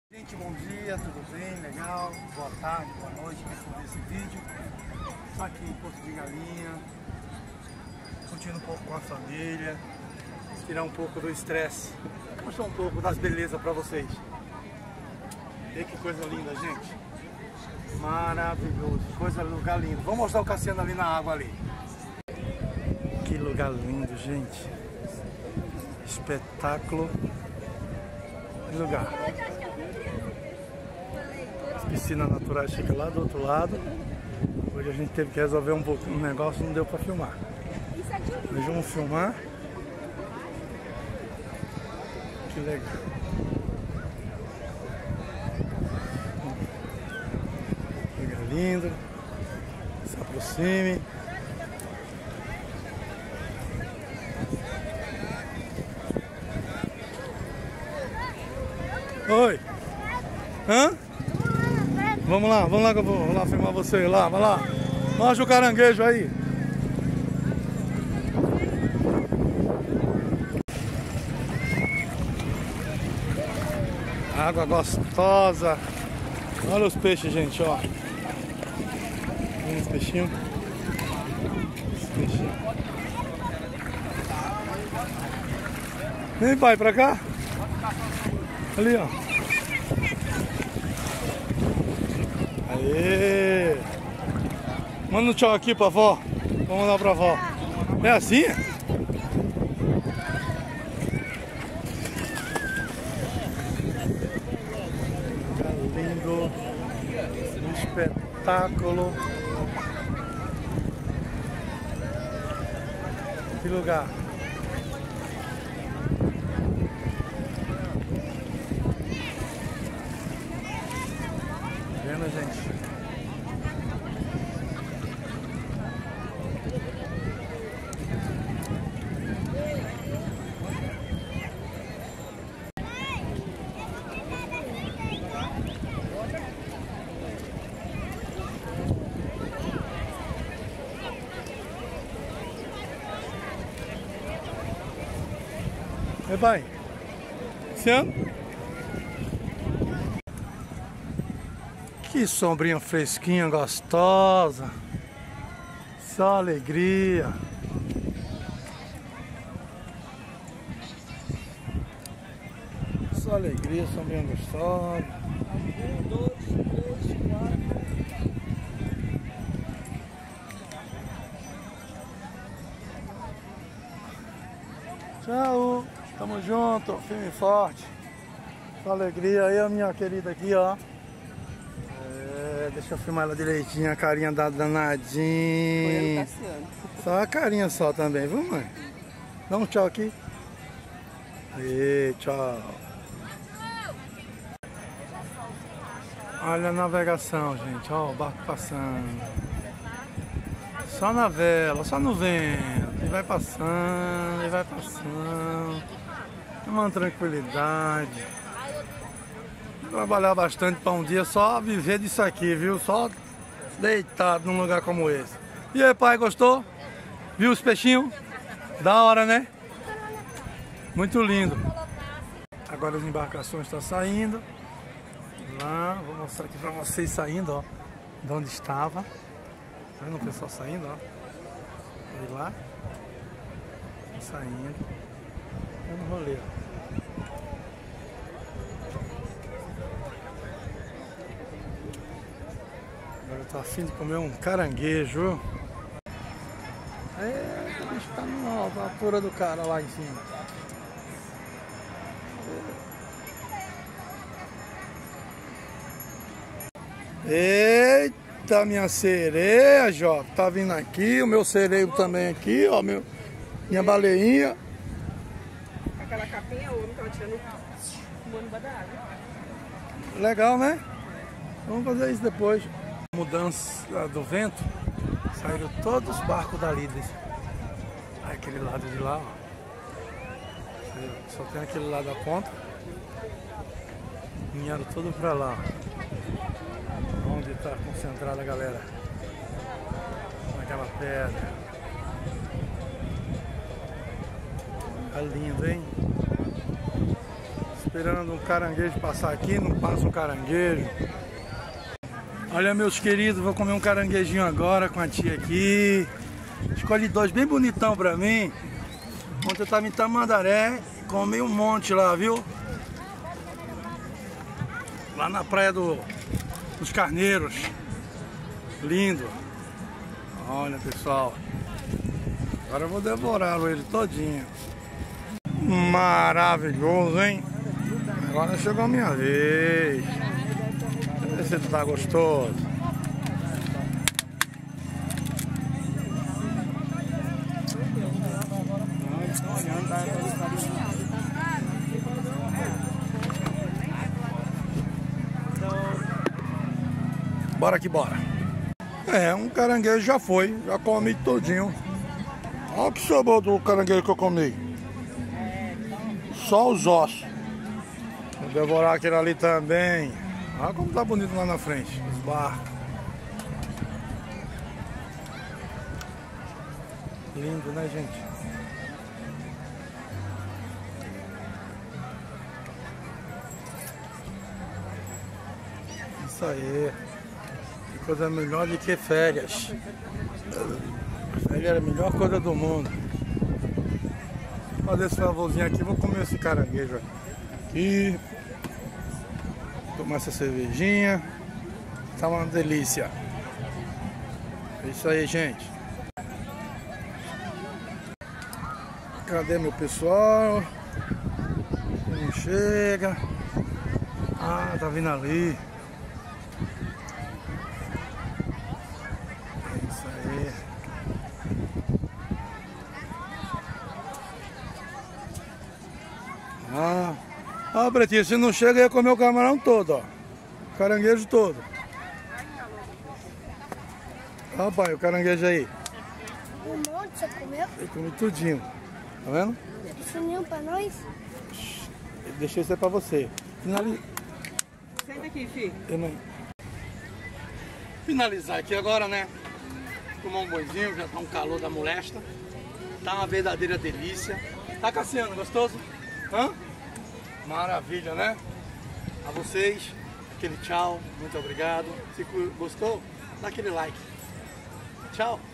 Gente, bom dia, tudo bem? Legal? Boa tarde, boa noite, quem for ver esse vídeo. Estou aqui em Porto de Galinha, curtindo um pouco com a família, tirar um pouco do estresse, mostrar um pouco das belezas para vocês. Vê que coisa linda, gente. Maravilhoso, lugar lindo. Vou mostrar o Cassiano ali na água ali. Que lugar lindo, gente. Espetáculo de lugar. As piscinas naturais ficam lá do outro lado. Hoje a gente teve que resolver um negócio, não deu para filmar. Hoje vamos filmar. Que legal. Lugar lindo. Se aproxime. Oi. Hã? Vamos lá que eu vou lá filmar você lá, vai lá. Mostra o caranguejo aí. Água gostosa. Olha os peixes, gente, ó. Olha os peixinhos. Vem, pai, pra cá. Ali, ó. Aê! Manda um tchau aqui pra avó. Vamos mandar pra avó. É assim? Lindo. Um espetáculo. Que lugar. Vendo, gente? Ei, pai. Luciano? Que sombrinha fresquinha, gostosa. Só alegria. Só alegria, sombrinha gostosa. 1, 2, 3, 4. Tchau. Tamo junto, firme e forte. Só alegria aí, a minha querida aqui, ó. Deixa eu filmar ela direitinho, a carinha da danadinha. Só a carinha só também, viu, mãe? Dá um tchau aqui. Aí, tchau. Olha a navegação, gente. Ó, o barco passando. Só na vela, só no vento. E vai passando, e vai passando. Uma tranquilidade. Trabalhar bastante para um dia só viver disso aqui, viu? Só deitado num lugar como esse. E aí, pai, gostou? Viu os peixinhos? Da hora, né? Muito lindo. Agora as embarcações estão saindo. Lá, vou mostrar aqui para vocês saindo, ó. De onde estava. Tá vendo o pessoal saindo, ó? Olha lá. Saindo. Vamos no rolê, ó. Agora eu tô afim de comer um caranguejo. O bicho tá na altura do cara lá em cima. Eita, minha sereia, Jó. Tá vindo aqui, o meu sereio também aqui, ó. Minha baleinha. Aquela capinha, o homem tava tirando fumando da água. Legal, né? Vamos fazer isso depois. Mudança do vento, saíram todos os barcos dali, aquele lado de lá, ó. Só tem aquele lado da ponta. Vinharam tudo pra lá, ó. Onde está concentrada a galera. Naquela pedra. Tá lindo, hein? Esperando um caranguejo passar aqui, não passa um caranguejo. Olha, meus queridos, vou comer um caranguejinho agora com a tia aqui. Escolhi dois bem bonitão pra mim. Ontem eu tava em Tamandaré, comi um monte lá, viu? Lá na praia dos Carneiros. Lindo. Olha, pessoal. Agora eu vou devorá-lo ele todinho. Maravilhoso, hein? Agora chegou a minha vez. Deixa eu ver se ele tá gostoso. Bora que bora. É, um caranguejo já foi, já comi todinho. Olha que sabor do caranguejo que eu comi. Só os ossos. Vou devorar aquele ali também. Olha como tá bonito lá na frente, os barcos. Lindo, né, gente? Isso aí. Que coisa melhor do que férias. Férias é a melhor coisa do mundo. Vou fazer esse favorzinho aqui, vou comer esse caranguejo aqui. Tomar essa cervejinha. Tá uma delícia. É isso aí, gente. Cadê meu pessoal? Não chega. Ah, tá vindo ali. É isso aí. Ah, Pretinho, se não chega, ia comer o camarão todo, ó. O caranguejo todo. Ó, pai, o caranguejo aí. Um monte você comeu? Eu comi tudinho. Tá vendo? Sumiu pra nós? Eu deixei isso aí pra você. Senta aqui, filho. Finalizar aqui agora, né? Tomar um banhozinho, já tá um calor da molesta. Tá uma verdadeira delícia. Tá, Cassiano, gostoso? Hã? Maravilha, né? A vocês, aquele tchau, muito obrigado. Se gostou, dá aquele like. Tchau.